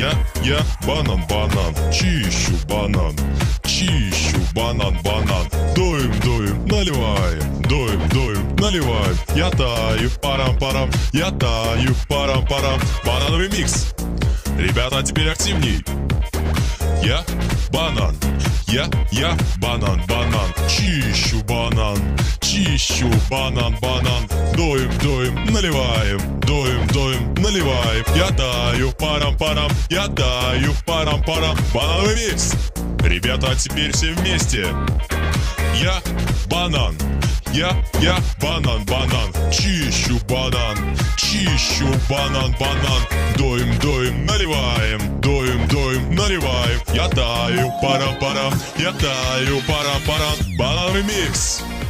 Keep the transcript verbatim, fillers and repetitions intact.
Я, я, банан, банан, чищу банан, чищу банан, банан. Дуем, дуем, наливаем, дуем, дуем, наливаем. Я таю, парам-парам, я таю, парам-парам. Банановый микс. Ребята, теперь активней. Я банан, я, я банан, банан, чищу банан, чищу банан, банан. Дуем, дуем, наливаем, дуем, дуем, наливаем. Я таю, парам-парам, я таю, парам-парам. Банановый микс. Ребята, теперь все вместе. Я банан, я, я банан, банан, чищу банан, чищу банан, банан. Дуем, дуем, наливаем, дуем, дуем, наливаем. Я таю, парам-парам, я таю, парам-парам. Банановый микс.